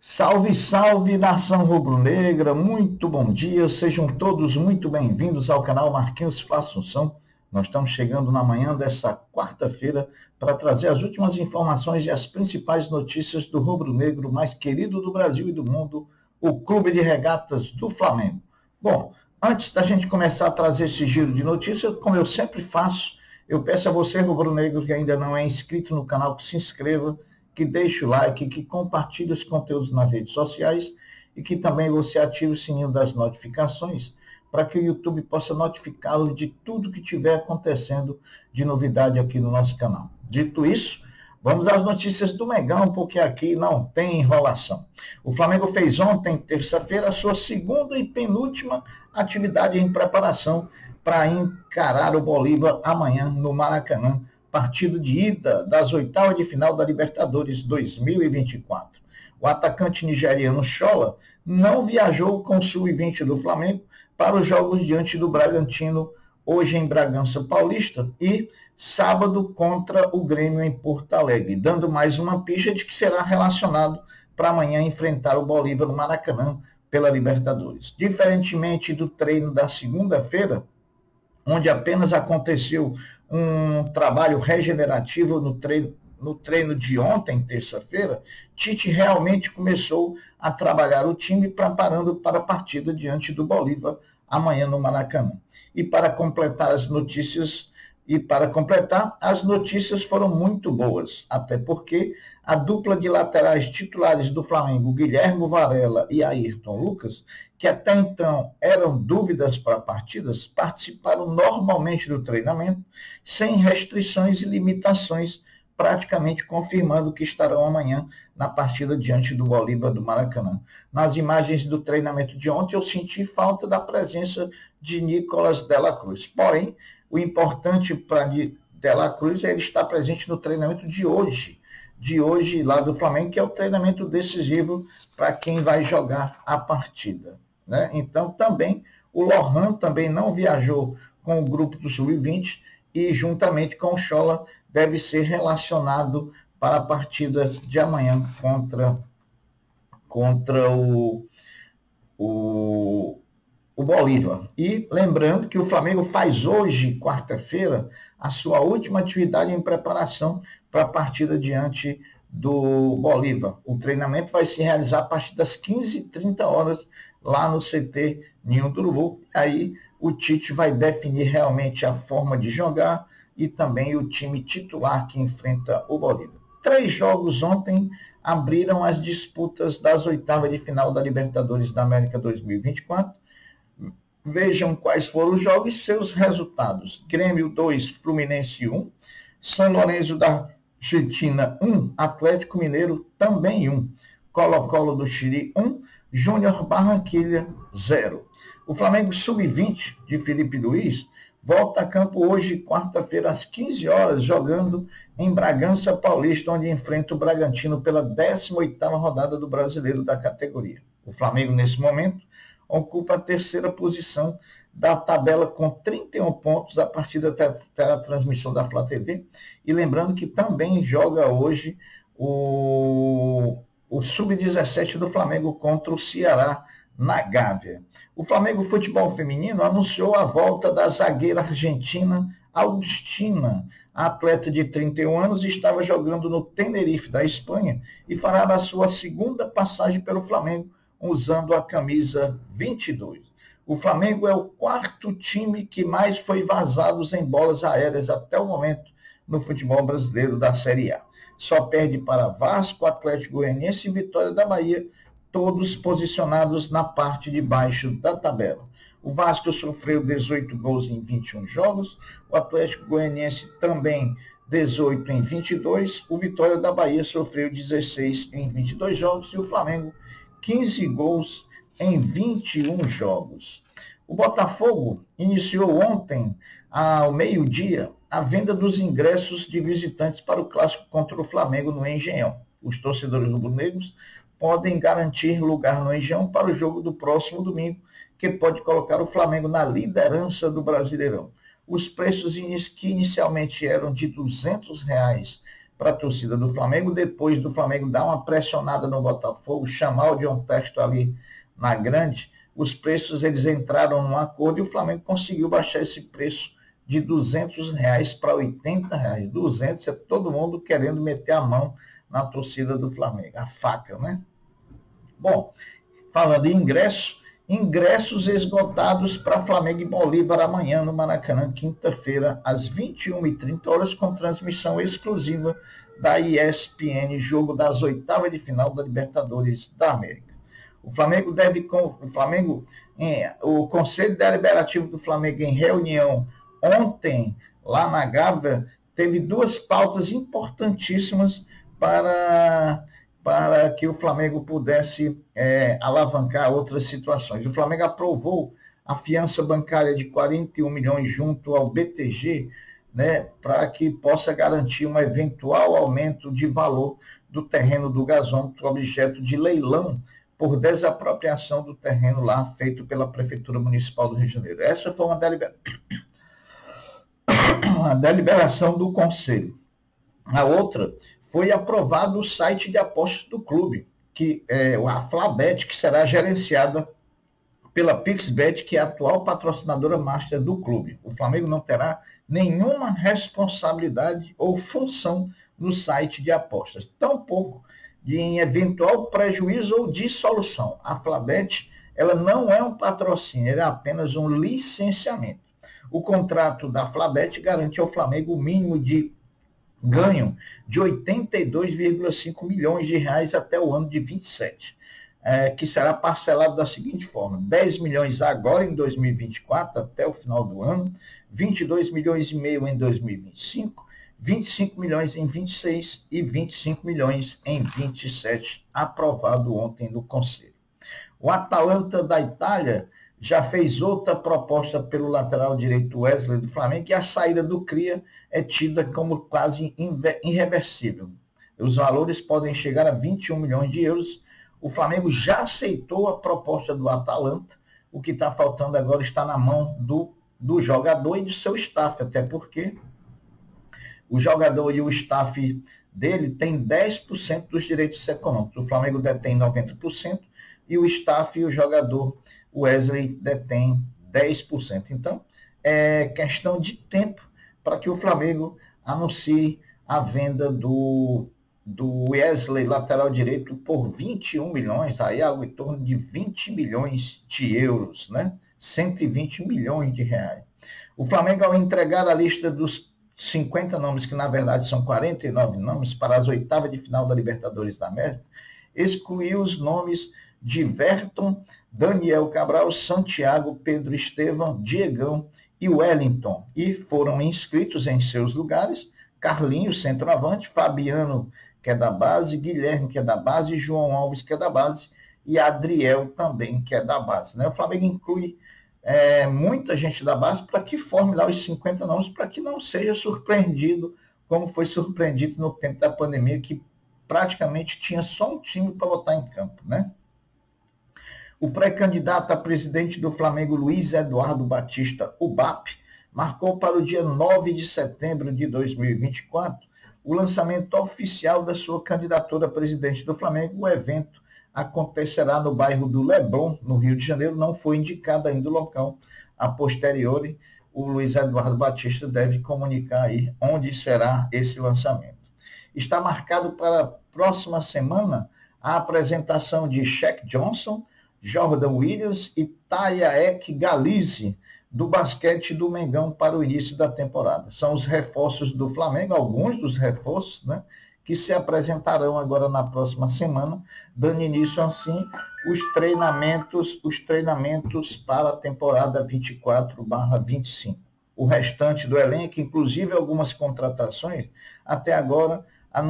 Salve, salve, nação rubro-negra, muito bom dia, sejam todos muito bem-vindos ao canal Marquinhos Assunção. Nós estamos chegando na manhã dessa quarta-feira para trazer as últimas informações e as principais notícias do rubro-negro mais querido do Brasil e do mundo, o Clube de Regatas do Flamengo. Bom, antes da gente começar a trazer esse giro de notícias, como eu sempre faço, eu peço a você, rubro-negro, que ainda não é inscrito no canal, que se inscreva, que deixe o like, que compartilhe os conteúdos nas redes sociais e que também você ative o sininho das notificações para que o YouTube possa notificá-lo de tudo que estiver acontecendo de novidade aqui no nosso canal. Dito isso, vamos às notícias do Mengão, porque aqui não tem enrolação. O Flamengo fez ontem, terça-feira, a sua segunda e penúltima atividade em preparação para encarar o Bolívar amanhã no Maracanã, partido de ida das oitavas de final da Libertadores 2024. O atacante nigeriano Schola não viajou com o sub-20 do Flamengo para os jogos diante do Bragantino, hoje em Bragança Paulista, e sábado contra o Grêmio em Porto Alegre, dando mais uma pista de que será relacionado para amanhã enfrentar o Bolívar no Maracanã pela Libertadores. Diferentemente do treino da segunda-feira, onde apenas aconteceu um trabalho regenerativo no treino de ontem, terça-feira, Tite realmente começou a trabalhar o time preparando para a partida diante do Bolívar amanhã no Maracanã. E para completar, as notícias foram muito boas, até porque a dupla de laterais titulares do Flamengo, Guilherme Varela e Ayrton Lucas, que até então eram dúvidas para partidas, participaram normalmente do treinamento, sem restrições e limitações, praticamente confirmando que estarão amanhã na partida diante do Bolívar do Maracanã. Nas imagens do treinamento de ontem, eu senti falta da presença de Nicolas Dela Cruz. Porém, o importante para Dela Cruz é ele estar presente no treinamento de hoje lá do Flamengo, que é o treinamento decisivo para quem vai jogar a partida, né? Então, também, o Lohan também não viajou com o grupo do Sub-20 e, juntamente com o Schola, deve ser relacionado para a partida de amanhã contra o Bolívar. E lembrando que o Flamengo faz hoje, quarta-feira, a sua última atividade em preparação para a partida diante do Bolívar. O treinamento vai se realizar a partir das 15h30 lá no CT Ninho do Urubu. Aí o Tite vai definir realmente a forma de jogar e também o time titular que enfrenta o Bolívar. 3 jogos ontem abriram as disputas das oitavas de final da Libertadores da América 2024. Vejam quais foram os jogos e seus resultados. Grêmio 2, Fluminense 1, São Lourenço da Argentina 1, Atlético Mineiro também 1, Colo-Colo do Chile 1, Júnior Barranquilla 0. O Flamengo Sub-20 de Felipe Luiz volta a campo hoje, quarta-feira, às 15 horas, jogando em Bragança Paulista, onde enfrenta o Bragantino pela 18ª rodada do Brasileiro da categoria. O Flamengo, nesse momento, ocupa a terceira posição da tabela com 31 pontos. A partida terá transmissão da Flá TV. E lembrando que também joga hoje o Sub-17 do Flamengo contra o Ceará na Gávea. O Flamengo Futebol Feminino anunciou a volta da zagueira argentina Augustina. A atleta de 31 anos estava jogando no Tenerife da Espanha e fará a sua segunda passagem pelo Flamengo usando a camisa 22. O Flamengo é o 4º time que mais foi vazado em bolas aéreas até o momento no futebol brasileiro da Série A. Só perde para Vasco, Atlético Goianiense e Vitória da Bahia, todos posicionados na parte de baixo da tabela. O Vasco sofreu 18 gols em 21 jogos, o Atlético Goianiense também 18 em 22, o Vitória da Bahia sofreu 16 em 22 jogos e o Flamengo 15 gols em 21 jogos. O Botafogo iniciou ontem, ao meio-dia, a venda dos ingressos de visitantes para o clássico contra o Flamengo no Engenhão. Os torcedores rubro-negros podem garantir lugar no Engenhão para o jogo do próximo domingo, que pode colocar o Flamengo na liderança do Brasileirão. Os preços que inicialmente eram de R$ 200 para a torcida do Flamengo, depois do Flamengo dar uma pressionada no Botafogo, chamar o John Textor ali na grande, os preços eles entraram num acordo e o Flamengo conseguiu baixar esse preço de R$ 200 para R$ 80. 200 é todo mundo querendo meter a mão na torcida do Flamengo, a faca, né? Bom, falando em ingressos esgotados para Flamengo e Bolívar amanhã no Maracanã, quinta-feira, às 21h30, com transmissão exclusiva da ESPN, jogo das oitavas de final da Libertadores da América. O Conselho Deliberativo do Flamengo, em reunião ontem, lá na Gávea, teve duas pautas importantíssimas para que o Flamengo pudesse alavancar outras situações. O Flamengo aprovou a fiança bancária de 41 milhões junto ao BTG, né, para que possa garantir um eventual aumento de valor do terreno do gasômetro, objeto de leilão por desapropriação do terreno lá feito pela Prefeitura Municipal do Rio de Janeiro. Essa foi uma deliberação do Conselho. A outra foi aprovado o site de apostas do clube, que é a Flabet, que será gerenciada pela Pixbet, que é a atual patrocinadora master do clube. O Flamengo não terá nenhuma responsabilidade ou função no site de apostas, tampouco em eventual prejuízo ou dissolução. A Flabet, ela não é um patrocínio, ela é apenas um licenciamento. O contrato da Flabet garante ao Flamengo o mínimo de ganho de 82,5 milhões de reais até o ano de 27, que será parcelado da seguinte forma: 10 milhões agora em 2024, até o final do ano, 22 milhões e meio em 2025, 25 milhões em 26 e 25 milhões em 27, aprovado ontem no Conselho. O Atalanta da Itália já fez outra proposta pelo lateral direito Wesley do Flamengo, e a saída do Cria é tida como quase irreversível. Os valores podem chegar a 21 milhões de euros. O Flamengo já aceitou a proposta do Atalanta. O que está faltando agora está na mão do jogador e do seu staff, até porque o jogador e o staff dele tem 10% dos direitos econômicos. O Flamengo detém 90% e o staff e o jogador Wesley detém 10%. Então, é questão de tempo para que o Flamengo anuncie a venda do Wesley, lateral direito, por 21 milhões, aí algo em torno de 20 milhões de euros, né? 120 milhões de reais. O Flamengo, ao entregar a lista dos 50 nomes, que na verdade são 49 nomes, para as oitavas de final da Libertadores da América, excluiu os nomes de Verton, Daniel Cabral, Santiago, Pedro Estevam, Diegão e Wellington, e foram inscritos em seus lugares Carlinhos, centroavante, Fabiano, que é da base, Guilherme, que é da base, João Alves, que é da base, e Adriel também, que é da base, né? O Flamengo inclui muita gente da base para que forme lá os 50 nomes, para que não seja surpreendido como foi surpreendido no tempo da pandemia, que praticamente tinha só um time para botar em campo, né? O pré-candidato a presidente do Flamengo, Luiz Eduardo Batista, o BAP, marcou para o dia 9 de setembro de 2024 o lançamento oficial da sua candidatura a presidente do Flamengo. O evento acontecerá no bairro do Leblon, no Rio de Janeiro. Não foi indicado ainda o local. A posteriori, o Luiz Eduardo Batista deve comunicar aí onde será esse lançamento. Está marcado para a próxima semana a apresentação de Shaq Johnson, Jordan Williams e Tayaek Galize, do basquete do Mengão, para o início da temporada. São os reforços do Flamengo, alguns dos reforços, né, que se apresentarão agora na próxima semana, dando início, assim, os treinamentos para a temporada 24/25. O restante do elenco, inclusive algumas contratações, até agora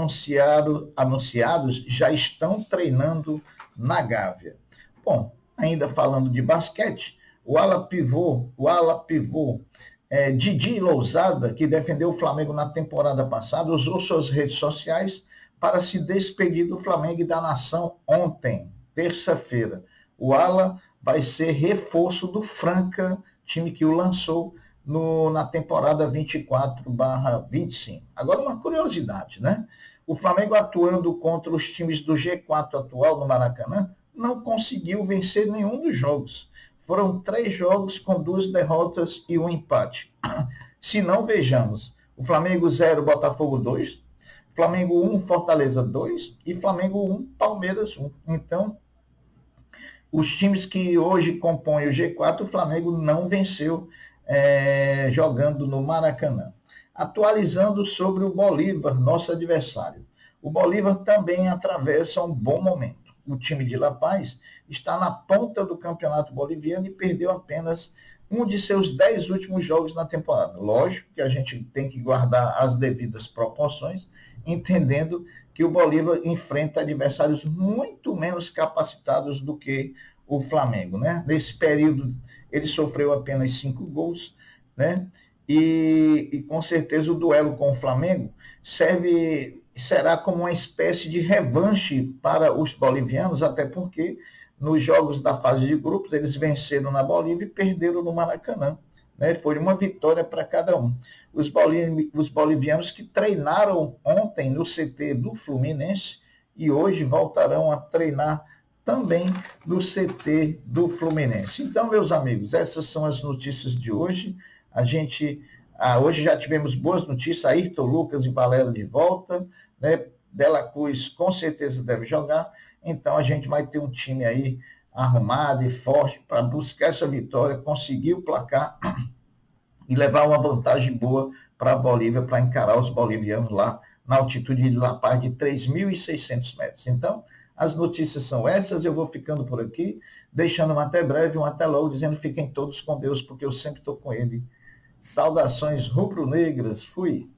anunciados, já estão treinando na Gávea. Bom, ainda falando de basquete, o ala pivô Didi Lousada, que defendeu o Flamengo na temporada passada, usou suas redes sociais para se despedir do Flamengo e da nação ontem, terça-feira. O ala vai ser reforço do Franca, time que o lançou na temporada 24/25. Agora, uma curiosidade, né? O Flamengo atuando contra os times do G4 atual no Maracanã não conseguiu vencer nenhum dos jogos. Foram 3 jogos com 2 derrotas e um empate. Se não, vejamos, o Flamengo 0, Botafogo 2, Flamengo 1, Fortaleza 2 e Flamengo 1, Palmeiras 1. Então, os times que hoje compõem o G4, o Flamengo não venceu jogando no Maracanã. Atualizando sobre o Bolívar, nosso adversário. O Bolívar também atravessa um bom momento. O time de La Paz está na ponta do campeonato boliviano e perdeu apenas um de seus 10 últimos jogos na temporada. Lógico que a gente tem que guardar as devidas proporções, entendendo que o Bolívar enfrenta adversários muito menos capacitados do que o Flamengo, né? Nesse período, ele sofreu apenas 5 gols, né? E com certeza o duelo com o Flamengo será como uma espécie de revanche para os bolivianos, até porque nos jogos da fase de grupos eles venceram na Bolívia e perderam no Maracanã, né? Foi uma vitória para cada um. Os bolivianos que treinaram ontem no CT do Fluminense e hoje voltarão a treinar também no CT do Fluminense. Então, meus amigos, essas são as notícias de hoje. Hoje já tivemos boas notícias, Ayrton Lucas e Valério de volta, né? Dela Cruz com certeza deve jogar, então a gente vai ter um time aí arrumado e forte para buscar essa vitória, conseguir o placar e levar uma vantagem boa para a Bolívia, para encarar os bolivianos lá na altitude de La Paz de 3.600 metros. Então, as notícias são essas, eu vou ficando por aqui, deixando um até breve, um até logo, dizendo fiquem todos com Deus, porque eu sempre estou com ele. Saudações rubro-negras, fui!